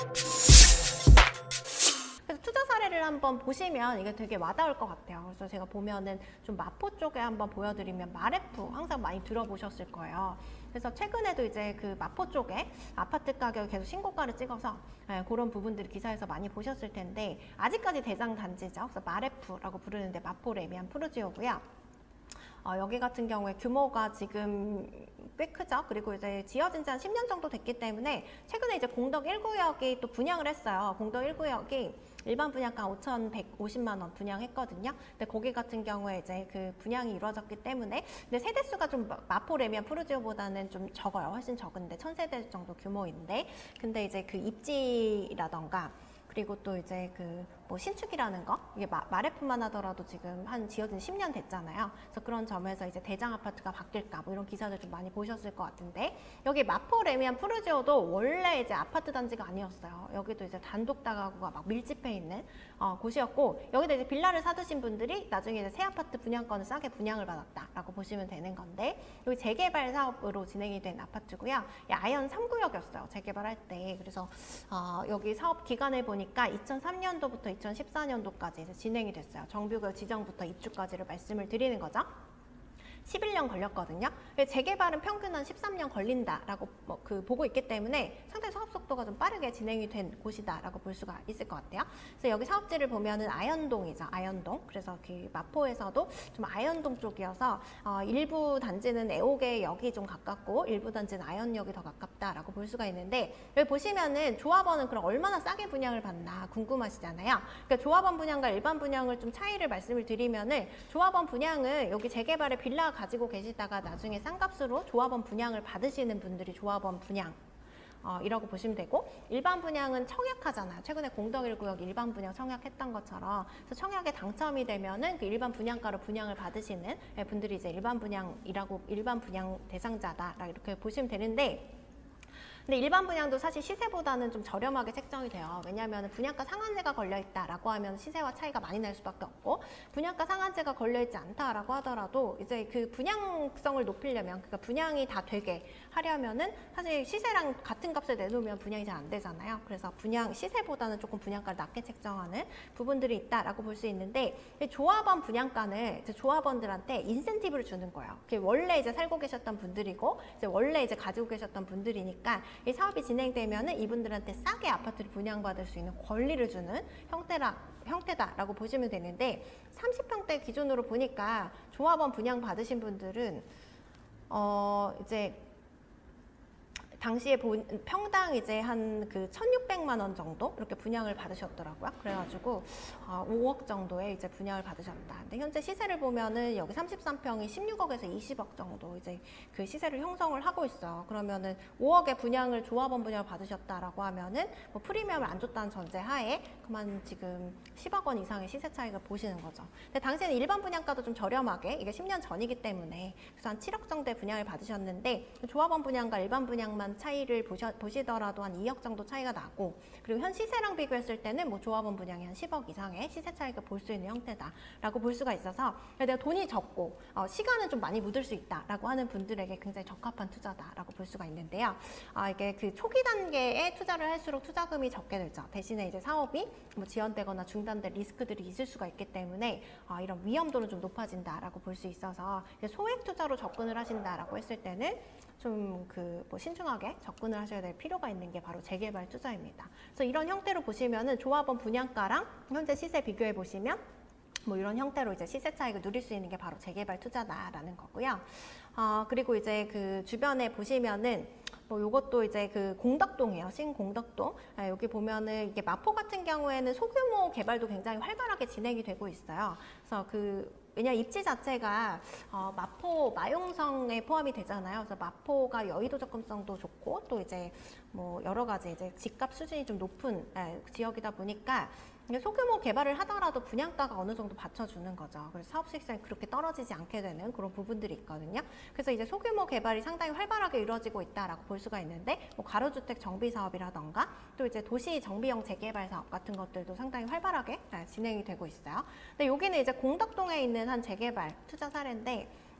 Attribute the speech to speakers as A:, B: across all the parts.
A: 그래서 투자 사례를 한번 보시면 이게 되게 와닿을 것 같아요. 그래서 제가 보면은 좀 마포 쪽에 한번 보여드리면 마레프 항상 많이 들어보셨을 거예요. 그래서 최근에도 이제 그 마포 쪽에 아파트 가격이 계속 신고가를 찍어서 그런 부분들을 기사에서 많이 보셨을 텐데, 아직까지 대장 단지죠. 그래서 마레프라고 부르는데 마포 레미안 푸르지오고요. 여기 같은 경우에 규모가 지금 꽤 크죠. 그리고 이제 지어진 지 한 10년 정도 됐기 때문에 최근에 이제 공덕 1구역이 또 분양을 했어요. 공덕 1구역이 일반 분양가 5,150만 원 분양했거든요. 근데 거기 같은 경우에 이제 그 분양이 이루어졌기 때문에, 근데 세대수가 좀 마포 레미안 푸르지오보다는 좀 적어요. 훨씬 적은데 1,000세대 정도 규모인데, 근데 이제 그 입지라던가 그리고 또 이제 그 뭐 신축이라는 거, 이게 마레프만 하더라도 지금 한 지어진 10년 됐잖아요. 그래서 그런 점에서 이제 대장 아파트가 바뀔까 뭐 이런 기사들 좀 많이 보셨을 것 같은데, 여기 마포 레미안 푸르지오도 원래 이제 아파트 단지가 아니었어요. 여기도 이제 단독 다가구가 막 밀집해 있는 곳이었고, 여기다 이제 빌라를 사두신 분들이 나중에 이제 새 아파트 분양권을 싸게 분양을 받았다라고 보시면 되는 건데, 여기 재개발 사업으로 진행이 된 아파트고요. 아현 3구역이었어요. 재개발할 때. 그래서 여기 사업 기간을 보니까 2003년도부터 2014년도까지 이제 진행이 됐어요. 정비구역 지정부터 입주까지를 말씀을 드리는 거죠. 11년 걸렸거든요. 재개발은 평균 한 13년 걸린다라고 보고 있기 때문에 상당히 사업 속도가 좀 빠르게 진행이 된 곳이다라고 볼 수가 있을 것 같아요. 그래서 여기 사업지를 보면은 아현동이죠. 아현동. 그래서 그 마포에서도 좀 아현동 쪽이어서 일부 단지는 애옥에역이 좀 가깝고 일부 단지는 아현역이 더 가깝다라고 볼 수가 있는데, 여기 보시면은 조합원은 그럼 얼마나 싸게 분양을 받나 궁금하시잖아요. 그러니까 조합원 분양과 일반 분양을 좀 차이를 말씀을 드리면은, 조합원 분양은 여기 재개발의 빌라 가지고 계시다가 나중에 싼값으로 조합원 분양을 받으시는 분들이 조합원 분양 이라고 보시면 되고, 일반 분양은 청약하잖아요. 최근에 공덕 1구역 일반 분양 청약했던 것처럼, 그래서 청약에 당첨이 되면은 그 일반 분양가로 분양을 받으시는 분들이 이제 일반 분양 대상자다 이렇게 보시면 되는데, 근데 일반 분양도 사실 시세보다는 좀 저렴하게 책정이 돼요. 왜냐하면 분양가 상한제가 걸려있다라고 하면 시세와 차이가 많이 날 수밖에 없고, 분양가 상한제가 걸려있지 않다라고 하더라도 이제 그 분양성을 높이려면, 그러니까 분양이 다 되게 하려면은 사실 시세랑 같은 값을 내놓으면 분양이 잘 안 되잖아요. 그래서 분양 시세보다는 조금 분양가를 낮게 책정하는 부분들이 있다라고 볼 수 있는데, 조합원 분양가는 이제 조합원들한테 인센티브를 주는 거예요. 원래 이제 살고 계셨던 분들이고 이제 원래 이제 가지고 계셨던 분들이니까 이 사업이 진행되면은 이분들한테 싸게 아파트를 분양받을 수 있는 권리를 주는 형태다라고 보시면 되는데, 30평대 기준으로 보니까 조합원 분양 받으신 분들은 이제 당시에 평당 이제 한 그 1,600만 원 정도 이렇게 분양을 받으셨더라고요. 그래가지고 5억 정도의 이제 분양을 받으셨다. 근데 현재 시세를 보면은 여기 33평이 16억에서 20억 정도 이제 그 시세를 형성을 하고 있어요. 그러면은 5억의 분양을 조합원 분양을 받으셨다라고 하면은 뭐 프리미엄을 안 줬다는 전제하에 그만 지금 10억 원 이상의 시세 차익을 보시는 거죠. 근데 당시에는 일반 분양가도 좀 저렴하게, 이게 10년 전이기 때문에 그래서 한 7억 정도의 분양을 받으셨는데, 조합원 분양과 일반 분양만 차이를 보시더라도 한 2억 정도 차이가 나고, 그리고 현 시세랑 비교했을 때는 뭐 조합원 분양이 한 10억 이상의 시세 차익을 볼 수 있는 형태다라고 볼 수가 있어서, 내가 돈이 적고 시간은 좀 많이 묻을 수 있다라고 하는 분들에게 굉장히 적합한 투자다라고 볼 수가 있는데요. 이게 그 초기 단계에 투자를 할수록 투자금이 적게 들죠. 대신에 이제 사업이 뭐 지연되거나 중단될 리스크들이 있을 수가 있기 때문에 이런 위험도는 좀 높아진다라고 볼 수 있어서, 소액 투자로 접근을 하신다라고 했을 때는 좀 뭐 신중하게 접근을 하셔야 될 필요가 있는 게 바로 재개발 투자입니다. 그래서 이런 형태로 보시면은 조합원 분양가랑 현재 시세 비교해 보시면 뭐 이런 형태로 이제 시세 차익을 누릴 수 있는 게 바로 재개발 투자다라는 거고요. 그리고 이제 그 주변에 보시면은 뭐 요것도 이제 그 공덕동이에요. 신공덕동. 여기 보면은 이게 마포 같은 경우에는 소규모 개발도 굉장히 활발하게 진행이 되고 있어요. 그래서 왜냐 입지 자체가 마포 마용성에 포함이 되잖아요. 그래서 마포가 여의도 접근성도 좋고 또 이제 뭐 여러 가지 이제 집값 수준이 좀 높은 지역이다 보니까 소규모 개발을 하더라도 분양가가 어느 정도 받쳐주는 거죠. 그래서 사업 수익성이 그렇게 떨어지지 않게 되는 그런 부분들이 있거든요. 그래서 이제 소규모 개발이 상당히 활발하게 이루어지고 있다라고 볼 수가 있는데, 뭐 가로주택 정비 사업이라던가 또 이제 도시 정비형 재개발 사업 같은 것들도 상당히 활발하게 진행이 되고 있어요. 근데 여기는 이제 공덕동에 있는 한 재개발 투자 사례인데,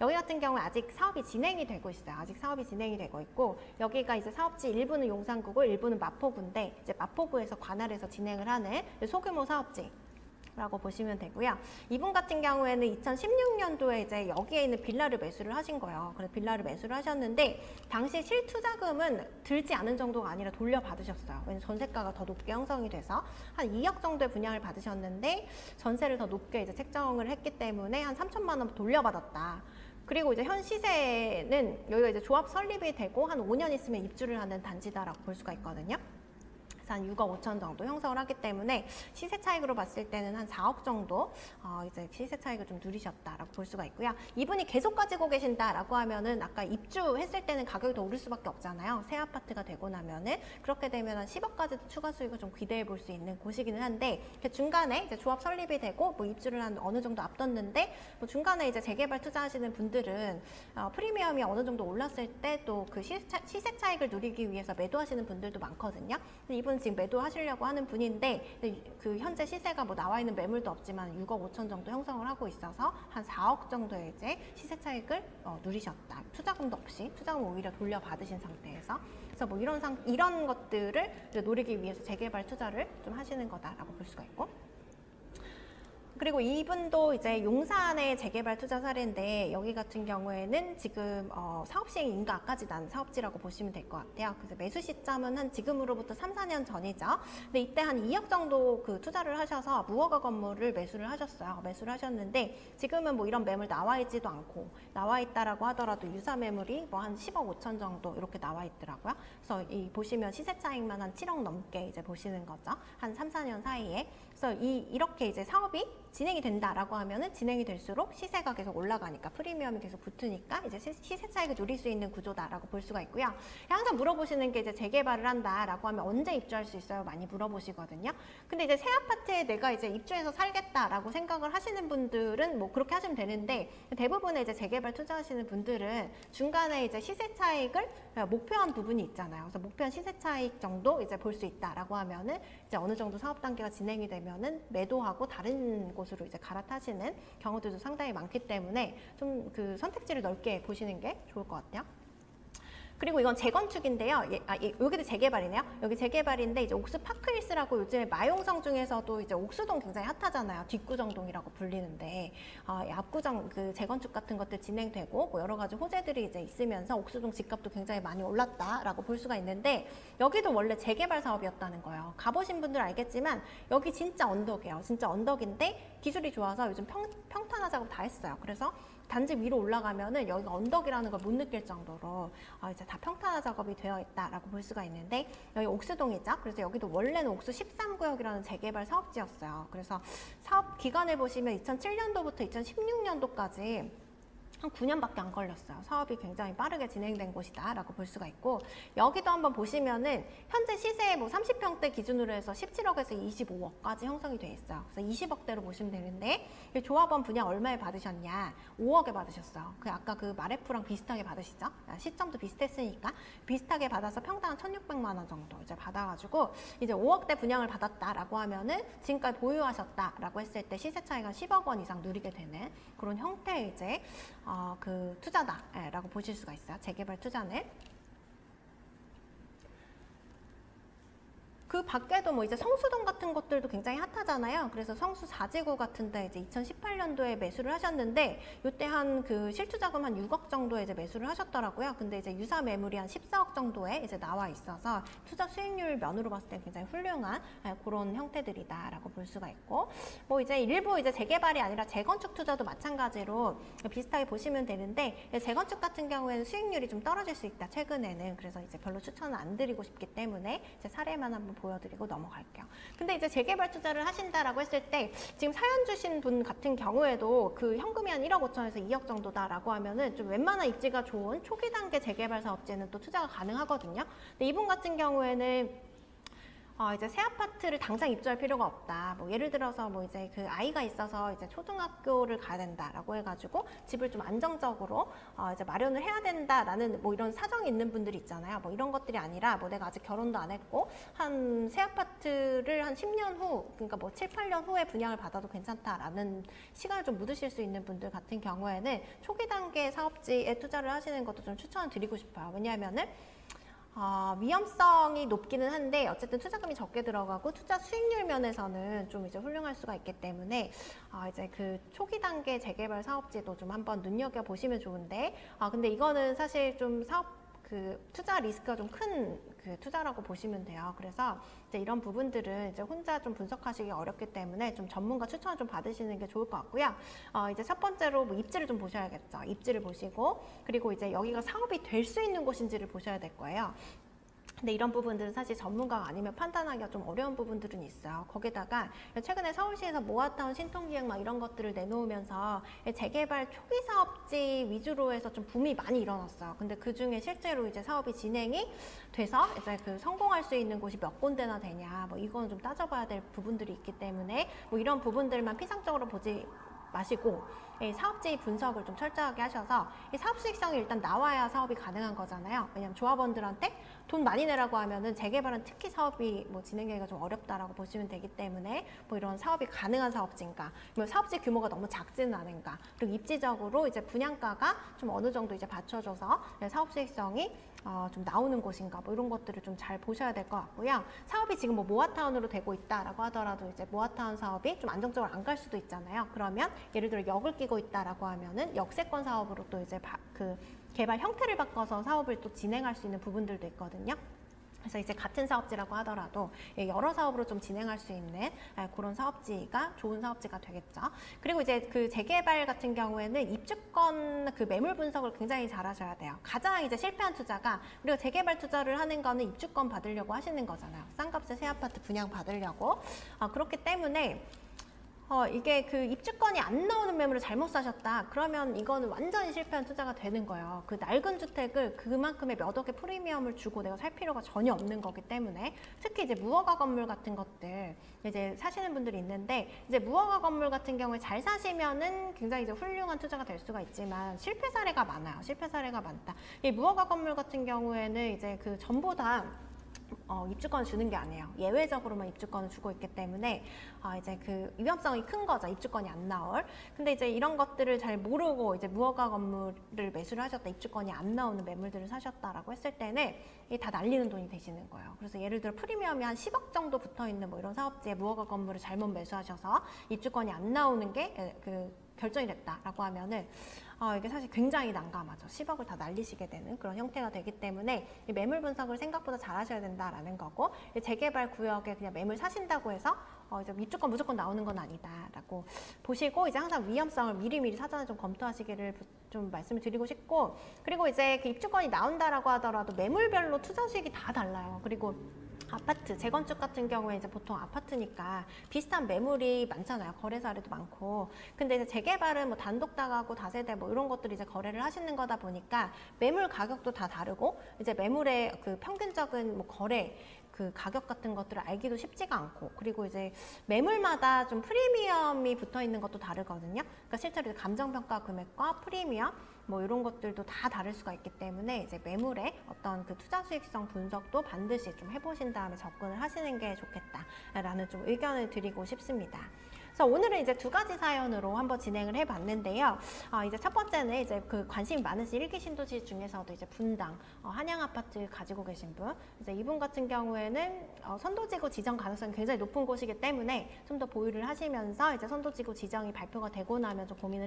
A: 여기 같은 경우에 아직 사업이 진행이 되고 있어요. 아직 사업이 진행이 되고 있고 여기가 이제 사업지 일부는 용산구고 일부는 마포구인데 이제 마포구에서 관할해서 진행을 하는 소규모 사업지. 라고 보시면 되고요. 이분 같은 경우에는 2016년도에 이제 여기에 있는 빌라를 매수를 하신 거예요. 그래서 빌라를 매수를 하셨는데 당시 실투자금은 들지 않은 정도가 아니라 돌려받으셨어요. 왜냐면 전세가가 더 높게 형성이 돼서 한 2억 정도의 분양을 받으셨는데 전세를 더 높게 이제 책정을 했기 때문에 한 3천만 원 돌려받았다. 그리고 이제 현 시세는 여기가 이제 조합 설립이 되고 한 5년 있으면 입주를 하는 단지다라고 볼 수가 있거든요. 한 6억 5천 정도 형성을 하기 때문에 시세 차익으로 봤을 때는 한 4억 정도 이제 시세 차익을 좀 누리셨다라고 볼 수가 있고요. 이분이 계속 가지고 계신다라고 하면은 아까 입주했을 때는 가격이 더 오를 수밖에 없잖아요. 새 아파트가 되고 나면은 그렇게 되면 한 10억까지도 추가 수익을 좀 기대해 볼 수 있는 곳이기는 한데 중간에 이제 조합 설립이 되고 뭐 입주를 한 어느 정도 앞뒀는데 뭐 중간에 이제 재개발 투자하시는 분들은 프리미엄이 어느 정도 올랐을 때 또 그 시세 차익을 누리기 위해서 매도하시는 분들도 많거든요. 이분 지금 매도하시려고 하는 분인데 그 현재 시세가 뭐 나와 있는 매물도 없지만 6억 5천 정도 형성을 하고 있어서 한 4억 정도의 이제 시세 차익을 누리셨다. 투자금도 없이 투자금 오히려 돌려받으신 상태에서 그래서 뭐 이런 것들을 이제 노리기 위해서 재개발 투자를 좀 하시는 거다라고 볼 수가 있고. 그리고 이분도 이제 용산의 재개발 투자 사례인데 여기 같은 경우에는 지금 사업 시행 인가까지 난 사업지라고 보시면 될 것 같아요. 그래서 매수 시점은 한 지금으로부터 3, 4년 전이죠. 근데 이때 한 2억 정도 그 투자를 하셔서 무허가 건물을 매수를 하셨어요. 매수를 하셨는데 지금은 뭐 이런 매물 나와 있지도 않고 나와 있다라고 하더라도 유사 매물이 뭐 한 10억 5천 정도 이렇게 나와 있더라고요. 그래서 이 보시면 시세 차익만 한 7억 넘게 이제 보시는 거죠. 한 3, 4년 사이에. 그래서 이렇게 이제 사업이 진행이 된다라고 하면은 진행이 될수록 시세가 계속 올라가니까 프리미엄이 계속 붙으니까 이제 시세 차익을 누릴 수 있는 구조다라고 볼 수가 있고요. 항상 물어보시는 게 이제 재개발을 한다라고 하면 언제 입주할 수 있어요? 많이 물어보시거든요. 근데 이제 새 아파트에 내가 이제 입주해서 살겠다라고 생각을 하시는 분들은 뭐 그렇게 하시면 되는데 대부분의 이제 재개발 투자하시는 분들은 중간에 이제 시세 차익을 목표한 부분이 있잖아요. 그래서 목표한 시세 차익 정도 이제 볼 수 있다라고 하면은 이제 어느 정도 사업 단계가 진행이 되면은 매도하고 다른 곳으로 이제 갈아타시는 경우들도 상당히 많기 때문에 좀 그 선택지를 넓게 보시는 게 좋을 것 같아요. 그리고 이건 재건축인데요. 여기도 재개발이네요. 여기 재개발인데 이제 옥수 파크힐스라고 요즘에 마용성 중에서도 이제 옥수동 굉장히 핫하잖아요. 뒷구정동이라고 불리는데 앞구정 그 재건축 같은 것들 진행되고 뭐 여러 가지 호재들이 이제 있으면서 옥수동 집값도 굉장히 많이 올랐다라고 볼 수가 있는데 여기도 원래 재개발 사업이었다는 거예요. 가보신 분들 알겠지만 여기 진짜 언덕이에요. 진짜 언덕인데 기술이 좋아서 요즘 평탄화 작업 다 했어요. 그래서 단지 위로 올라가면은 여기가 언덕이라는 걸 못 느낄 정도로 이제 다 평탄화 작업이 되어 있다라고 볼 수가 있는데 여기 옥수동이죠. 그래서 여기도 원래는 옥수 13구역이라는 재개발 사업지였어요. 그래서 사업 기간을 보시면 2007년도부터 2016년도까지 한 9년밖에 안 걸렸어요. 사업이 굉장히 빠르게 진행된 곳이다 라고 볼 수가 있고 여기도 한번 보시면은 현재 시세 뭐 30평대 기준으로 해서 17억에서 25억까지 형성이 돼 있어요. 그래서 20억대로 보시면 되는데 조합원 분양 얼마에 받으셨냐? 5억에 받으셨어요. 그 아까 그 마레프랑 비슷하게 받으시죠? 시점도 비슷했으니까 비슷하게 받아서 평당 1,600만 원 정도 이제 받아가지고 이제 5억대 분양을 받았다라고 하면은 지금까지 보유하셨다라고 했을 때 시세 차이가 10억 원 이상 누리게 되는 그런 형태의 이제 그 투자다라고 보실 수가 있어요. 재개발 투자는. 그 밖에도 뭐 이제 성수동 같은 것들도 굉장히 핫하잖아요. 그래서 성수 4지구 같은데 이제 2018년도에 매수를 하셨는데 이때 한 그 실투자금 한 6억 정도에 이제 매수를 하셨더라고요. 근데 이제 유사 매물이 한 14억 정도에 이제 나와 있어서 투자 수익률 면으로 봤을 때 굉장히 훌륭한 그런 형태들이다라고 볼 수가 있고 뭐 이제 일부 이제 재개발이 아니라 재건축 투자도 마찬가지로 비슷하게 보시면 되는데 재건축 같은 경우에는 수익률이 좀 떨어질 수 있다 최근에는. 그래서 이제 별로 추천을 안 드리고 싶기 때문에 이제 사례만 한번 보여드리고 넘어갈게요. 근데 이제 재개발 투자를 하신다라고 했을 때 지금 사연 주신 분 같은 경우에도 그 현금이 한 1억 5천에서 2억 정도다라고 하면은 좀 웬만한 입지가 좋은 초기 단계 재개발 사업지는 또 투자가 가능하거든요. 근데 이분 같은 경우에는 이제 새 아파트를 당장 입주할 필요가 없다. 뭐 예를 들어서 뭐 이제 그 아이가 있어서 이제 초등학교를 가야 된다라고 해가지고 집을 좀 안정적으로 이제 마련을 해야 된다라는 뭐 이런 사정이 있는 분들이 있잖아요. 뭐 이런 것들이 아니라 뭐 내가 아직 결혼도 안 했고 한 새 아파트를 한 10년 후, 그러니까 뭐 7, 8년 후에 분양을 받아도 괜찮다라는 시간을 좀 묻으실 수 있는 분들 같은 경우에는 초기 단계 사업지에 투자를 하시는 것도 좀 추천을 드리고 싶어요. 왜냐하면은 위험성이 높기는 한데 어쨌든 투자금이 적게 들어가고 투자 수익률 면에서는 좀 이제 훌륭할 수가 있기 때문에 이제 그 초기 단계 재개발 사업지도 좀 한번 눈여겨 보시면 좋은데 근데 이거는 사실 좀 투자 리스크가 좀 큰 그 투자라고 보시면 돼요. 그래서 이제 이런 부분들은 이제 혼자 좀 분석하시기 어렵기 때문에 좀 전문가 추천을 좀 받으시는 게 좋을 것 같고요. 이제 첫 번째로 뭐 입지를 좀 보셔야겠죠. 입지를 보시고 그리고 이제 여기가 사업이 될 수 있는 곳인지를 보셔야 될 거예요. 근데 이런 부분들은 사실 전문가가 아니면 판단하기가 좀 어려운 부분들은 있어요. 거기다가 최근에 서울시에서 모아타운 신통기획 막 이런 것들을 내놓으면서 재개발 초기 사업지 위주로 해서 좀 붐이 많이 일어났어요. 근데 그 중에 실제로 이제 사업이 진행이 돼서 이제 그 성공할 수 있는 곳이 몇 군데나 되냐, 뭐 이건 좀 따져봐야 될 부분들이 있기 때문에 뭐 이런 부분들만 피상적으로 보지 마시고 사업지 분석을 좀 철저하게 하셔서 이 사업 수익성이 일단 나와야 사업이 가능한 거잖아요. 왜냐하면 조합원들한테 돈 많이 내라고 하면은 재개발은 특히 사업이 뭐 진행하기가 좀 어렵다라고 보시면 되기 때문에 뭐 이런 사업이 가능한 사업지인가, 뭐 사업지 규모가 너무 작지는 않은가, 그리고 입지적으로 이제 분양가가 좀 어느 정도 이제 받쳐줘서 사업 수익성이 좀 나오는 곳인가, 뭐 이런 것들을 좀 잘 보셔야 될 것 같고요. 사업이 지금 뭐 모아타운으로 되고 있다라고 하더라도 이제 모아타운 사업이 좀 안정적으로 안 갈 수도 있잖아요. 그러면 예를 들어 역을 끼고 있다라고 하면은 역세권 사업으로 또 이제 그 개발 형태를 바꿔서 사업을 또 진행할 수 있는 부분들도 있거든요. 그래서 이제 같은 사업지라고 하더라도 여러 사업으로 좀 진행할 수 있는 그런 사업지가 좋은 사업지가 되겠죠. 그리고 이제 그 재개발 같은 경우에는 입주권 그 매물 분석을 굉장히 잘 하셔야 돼요. 가장 이제 실패한 투자가, 우리가 재개발 투자를 하는 거는 입주권 받으려고 하시는 거잖아요. 싼 값에 새 아파트 분양 받으려고. 그렇기 때문에 이게 그 입주권이 안 나오는 매물을 잘못 사셨다. 그러면 이거는 완전히 실패한 투자가 되는 거예요. 그 낡은 주택을 그만큼의 몇 억의 프리미엄을 주고 내가 살 필요가 전혀 없는 거기 때문에, 특히 이제 무허가 건물 같은 것들 이제 사시는 분들이 있는데, 이제 무허가 건물 같은 경우에 잘 사시면은 굉장히 이제 훌륭한 투자가 될 수가 있지만 실패 사례가 많아요. 실패 사례가 많다. 이 무허가 건물 같은 경우에는 이제 그 전부 다 입주권을 주는 게 아니에요. 예외적으로만 입주권을 주고 있기 때문에 이제 그 위험성이 큰 거죠. 입주권이 안 나올. 근데 이제 이런 것들을 잘 모르고 이제 무허가 건물을 매수를 하셨다, 입주권이 안 나오는 매물들을 사셨다라고 했을 때는 이게 다 날리는 돈이 되시는 거예요. 그래서 예를 들어 프리미엄이 한 10억 정도 붙어 있는 뭐 이런 사업지에 무허가 건물을 잘못 매수하셔서 입주권이 안 나오는 게 결정이 됐다라고 하면은 이게 사실 굉장히 난감하죠. 10억을 다 날리시게 되는 그런 형태가 되기 때문에 이 매물 분석을 생각보다 잘 하셔야 된다라는 거고, 재개발 구역에 그냥 매물 사신다고 해서 이제 입주권 무조건 나오는 건 아니다라고 보시고, 이제 항상 위험성을 미리미리 사전에 좀 검토하시기를 좀 말씀을 드리고 싶고, 그리고 이제 그 입주권이 나온다라고 하더라도 매물별로 투자 수익이 다 달라요. 그리고 아파트, 재건축 같은 경우에 이제 보통 아파트니까 비슷한 매물이 많잖아요. 거래 사례도 많고. 근데 이제 재개발은 뭐 단독 다가구, 다세대 뭐 이런 것들이 이제 거래를 하시는 거다 보니까 매물 가격도 다 다르고, 이제 매물의 그 평균적인 뭐 거래 그 가격 같은 것들을 알기도 쉽지가 않고, 그리고 이제 매물마다 좀 프리미엄이 붙어 있는 것도 다르거든요. 그러니까 실제로 감정평가 금액과 프리미엄 뭐 이런 것들도 다 다를 수가 있기 때문에 이제 매물의 어떤 그 투자 수익성 분석도 반드시 좀 해보신 다음에 접근을 하시는 게 좋겠다라는 좀 의견을 드리고 싶습니다. 그래서 오늘은 이제 두 가지 사연으로 한번 진행을 해봤는데요. 이제 첫 번째는 이제 그 관심이 많으신 1기 신도시 중에서도 이제 분당, 한양 아파트 가지고 계신 분, 이제 이분 같은 경우에는 선도지구 지정 가능성이 굉장히 높은 곳이기 때문에 좀 더 보유를 하시면서 이제 선도지구 지정이 발표가 되고 나면 좀 고민을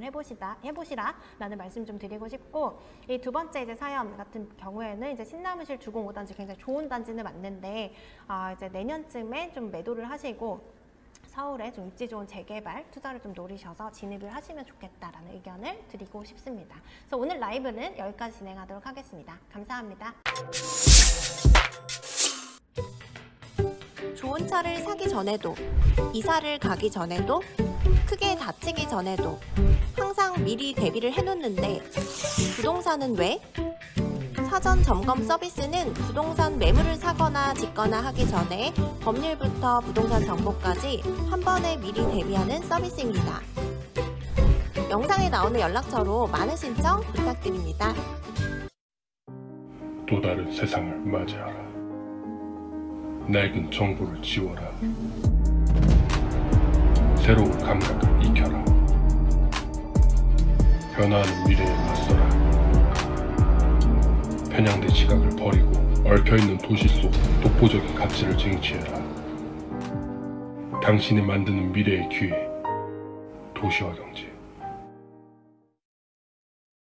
A: 해보시라라는 말씀 좀 드리고 싶고, 이 두 번째 이제 사연 같은 경우에는 이제 신나무실 주공 5단지 굉장히 좋은 단지는 맞는데 이제 내년쯤에 좀 매도를 하시고 서울에 좀 입지 좋은 재개발 투자를 좀 노리셔서 진입을 하시면 좋겠다라는 의견을 드리고 싶습니다. 그래서 오늘 라이브는 여기까지 진행하도록 하겠습니다. 감사합니다.
B: 좋은 차를 사기 전에도, 이사를 가기 전에도, 크게 다치기 전에도 항상 미리 대비를 해놓는데 부동산은 왜? 사전 점검 서비스는 부동산 매물을 사거나 짓거나 하기 전에 법률부터 부동산 정보까지 한 번에 미리 대비하는 서비스입니다. 영상에 나오는 연락처로 많은 신청 부탁드립니다.
C: 또 다른 세상을 맞이하라. 낡은 정보를 지워라. 새로운 감각을 익혀라. 변화하는 미래에 맞서라. 편향된 시각을 버리고 얽혀있는 도시 속 독보적인 가치를 쟁취해라. 당신이 만드는 미래의 기회, 도시와 경제.